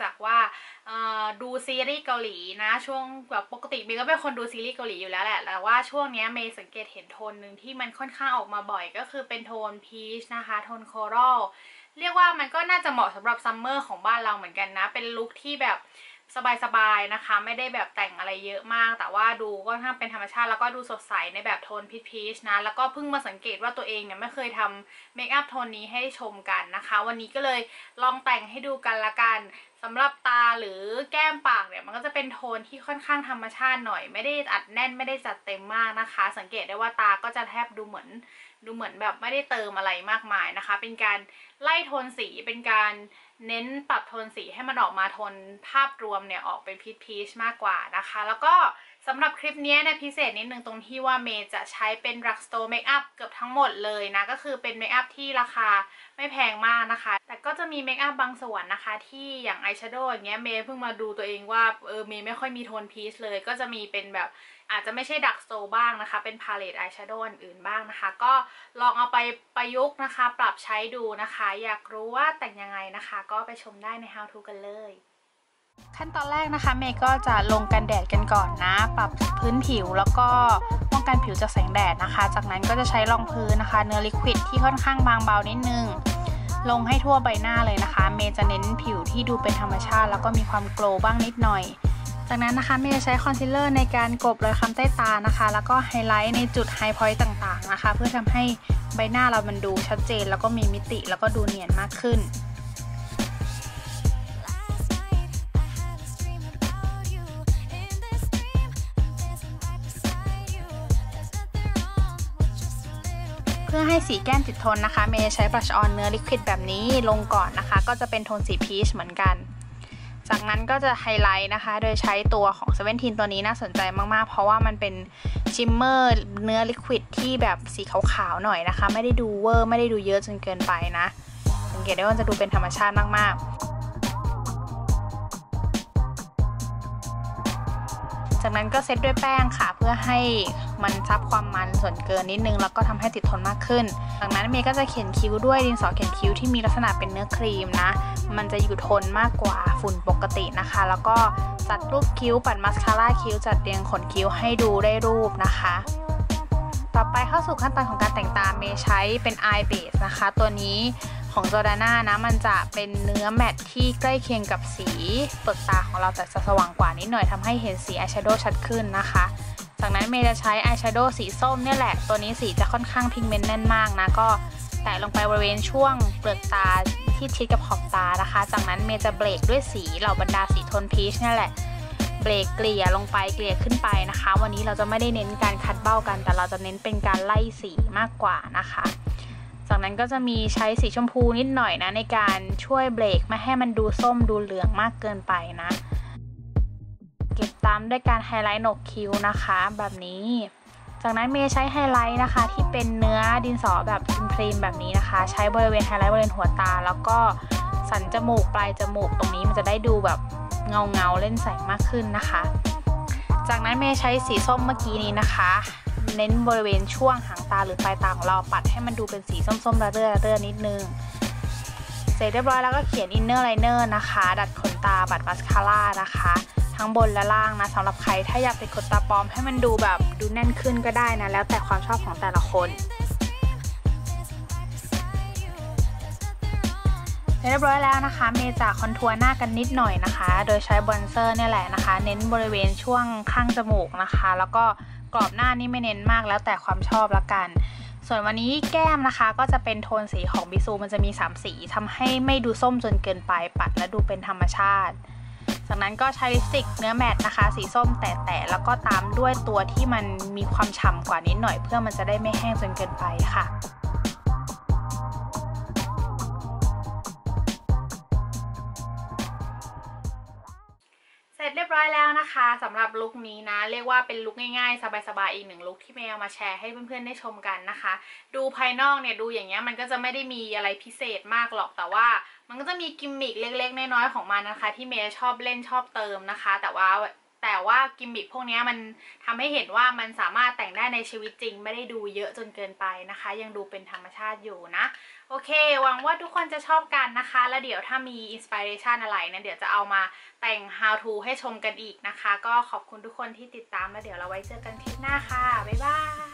จากว่าดูซีรีส์เกาหลีนะช่วงแบบปกติเมย์ก็เป็นคนดูซีรีส์เกาหลีอยู่แล้วแหละแต่ว่าช่วงนี้เมย์สังเกตเห็นโทนหนึ่งที่มันค่อนข้างออกมาบ่อยก็คือเป็นโทนพีชนะคะโทนโครัลเรียกว่ามันก็น่าจะเหมาะสำหรับซัมเมอร์ของบ้านเราเหมือนกันนะเป็นลุคที่แบบสบายๆนะคะไม่ได้แบบแต่งอะไรเยอะมากแต่ว่าดูก็ค่อนข้างเป็นธรรมชาติแล้วก็ดูสดใสในแบบโทนพีชนะแล้วก็เพิ่งมาสังเกตว่าตัวเองเนี่ยไม่เคยทำเมคอัพโทนนี้ให้ชมกันนะคะวันนี้ก็เลยลองแต่งให้ดูกันละกันสำหรับตาหรือแก้มปากเนี่ยมันก็จะเป็นโทนที่ค่อนข้างธรรมชาติหน่อยไม่ได้อัดแน่นไม่ได้จัดเต็มมากนะคะสังเกตได้ว่าตาก็จะแทบดูเหมือนแบบไม่ได้เติมอะไรมากมายนะคะเป็นการไล่โทนสีเป็นการเน้นปรับโทนสีให้มันออกมาโทนภาพรวมเนี่ยออกเป็นพีชมากกว่านะคะแล้วก็สำหรับคลิปนี้เนี่ยพิเศษนิดนึงตรงที่ว่าเมย์จะใช้เป็น drugstore makeup เกือบทั้งหมดเลยนะก็คือเป็นเมคอัพที่ราคาไม่แพงมากนะคะแต่ก็จะมีเมคอัพบางส่วนนะคะที่อย่างอายแชโดว์อย่างเงี้ยเมย์เพิ่งมาดูตัวเองว่าเมย์ไม่ค่อยมีโทนพีชเลยก็จะมีเป็นแบบอาจจะไม่ใช่ดักสโตร์บ้างนะคะเป็นพาเลตอายแชโดว์อื่นบ้างนะคะก็ลองเอาไปประยุกต์นะคะปรับใช้ดูนะคะอยากรู้ว่าแต่งยังไงนะคะก็ไปชมได้ใน How to กันเลยขั้นตอนแรกนะคะเมย์ก็จะลงกันแดดกันก่อนนะปรับพื้นผิวแล้วก็ป้องกันผิวจากแสงแดดนะคะจากนั้นก็จะใช้รองพื้นนะคะเนื้อลิควิดที่ค่อนข้างบางเบานิดนึงลงให้ทั่วใบหน้าเลยนะคะเมย์จะเน้นผิวที่ดูเป็นธรรมชาติแล้วก็มีความโกลว์บ้างนิดหน่อยจากนั้นนะคะเมย์จะใช้คอนซีลเลอร์ในการกลบรอยคล้ำใต้ตานะคะแล้วก็ไฮไลท์ในจุดไฮพอยต์ต่างๆนะคะเพื่อทำให้ใบหน้าเรามันดูชัดเจนแล้วก็มีมิติแล้วก็ดูเนียนมากขึ้นเพื่อให้สีแก้มติดทนนะคะเมย์ใช้บลัชออนเนื้อลิควิดแบบนี้ลงก่อนนะคะก็จะเป็นโทนสีพีชเหมือนกันจากนั้นก็จะไฮไลท์นะคะโดยใช้ตัวของSeventeenตัวนี้น่าสนใจมากๆเพราะว่ามันเป็นชิมเมอร์เนื้อลิควิดที่แบบสีขาวๆหน่อยนะคะไม่ได้ดูเวอร์ไม่ได้ดูเยอะจนเกินไปนะสังเกตได้ว่าจะดูเป็นธรรมชาติมากๆจากนั้นก็เซตด้วยแป้งค่ะเพื่อให้มันซับความมันส่วนเกินนิดนึงแล้วก็ทำให้ติดทนมากขึ้นจากนั้นเมย์ก็จะเขียนคิ้วด้วยดินสอเขียนคิ้วที่มีลักษณะเป็นเนื้อครีมนะมันจะอยู่ทนมากกว่าฝุ่นปกตินะคะแล้วก็จัดรูปคิ้วปัดมัสคาร่าคิ้วจัดเรียงขนคิ้วให้ดูได้รูปนะคะต่อไปเข้าสู่ขั้นตอนของการแต่งตาเมย์ใช้เป็น Eye Base นะคะตัวนี้ของจอร์ดาน่านะมันจะเป็นเนื้อแมตต์ที่ใกล้เคียงกับสีเปลือกตาของเราแต่จะสว่างกว่านิดหน่อยทำให้เห็นสีอายแชโดว์ชัดขึ้นนะคะจากนั้นเมย์จะใช้อายแชโดว์สีส้มเนี่ยแหละตัวนี้สีจะค่อนข้างพิกเมนต์แน่นมากนะก็แตะลงไปบริเวณช่วงเปลือกตาที่ชิดกับขอบตานะคะจากนั้นเมย์จะเบรกด้วยสีเหล่าบรรดาสีโทนพีชนี่แหละเบรกเกลี่ยลงไปเกลี่ยขึ้นไปนะคะวันนี้เราจะไม่ได้เน้นการคัดเบ้ากันแต่เราจะเน้นเป็นการไล่สีมากกว่านะคะจากนั้นก็จะมีใช้สีชมพูนิดหน่อยนะในการช่วยเบรกไม่ให้มันดูส้มดูเหลืองมากเกินไปนะเก็บตามด้วยการไฮไลท์โหนกคิ้วนะคะแบบนี้จากนั้นเมย์ใช้ไฮไลท์นะคะที่เป็นเนื้อดินสอแบบพรีมแบบนี้นะคะใช้บริเวณไฮไลท์บริเวณหัวตาแล้วก็สันจมูกปลายจมูกตรงนี้มันจะได้ดูแบบเงาเล่นแสงมากขึ้นนะคะจากนั้นเมย์ใช้สีส้มเมื่อกี้นี้นะคะเน้นบริเวณช่วงหางตาหรือปลายตาของเราปัดให้มันดูเป็นสีส้มๆระเรื่อนิดนึงเสร็จเรียบร้อยแล้วก็เขียนอินเนอร์ไลเนอร์นะคะดัดขนตาปัดมัสคาร่านะคะทั้งบนและล่างนะสำหรับใครถ้าอยากติดขนตาปลอมให้มันดูแบบดูแน่นขึ้นก็ได้นะแล้วแต่ความชอบของแต่ละคนเรียบร้อยแล้วนะคะเมย์จะคอนทัวร์หน้ากันนิดหน่อยนะคะโดยใช้บอนเซอร์เนี่ยแหละนะคะเน้นบริเวณช่วงข้างจมูกนะคะแล้วก็กรอบหน้านี่ไม่เน้นมากแล้วแต่ความชอบละกันส่วนวันนี้แก้มนะคะก็จะเป็นโทนสีของบิซูมันจะมี3สีทำให้ไม่ดูส้มจนเกินไปปัดและดูเป็นธรรมชาติจากนั้นก็ใช้ลิปสติกเนื้อแมตต์นะคะสีส้มแตะแล้วก็ตามด้วยตัวที่มันมีความฉ่ำกว่านิดหน่อยเพื่อมันจะได้ไม่แห้งจนเกินไปค่ะเสร็จเรียบร้อยแล้วนะคะสำหรับลุคนี้นะเรียกว่าเป็นลุคง่ายๆสบายๆอีกหนึ่งลุคที่เมย์เอามาแชร์ให้เพื่อนๆได้ชมกันนะคะดูภายนอกเนี่ยดูอย่างเงี้ยมันก็จะไม่ได้มีอะไรพิเศษมากหรอกแต่ว่ามันก็จะมีกิมมิคเล็กๆน้อยๆของมันนะคะที่เมย์ชอบเล่นชอบเติมนะคะแต่ว่าแต่ว่ากิมมิคพวกนี้มันทำให้เห็นว่ามันสามารถแต่งได้ในชีวิตจริงไม่ได้ดูเยอะจนเกินไปนะคะยังดูเป็นธรรมชาติอยู่นะโอเคหวังว่าทุกคนจะชอบกันนะคะแล้วเดี๋ยวถ้ามีอินสปิเรชันอะไรนะเดี๋ยวจะเอามาแต่ง how to ให้ชมกันอีกนะคะก็ขอบคุณทุกคนที่ติดตามแล้วเดี๋ยวเราไว้เจอกันคลิปหน้าค่ะบ๊ายบาย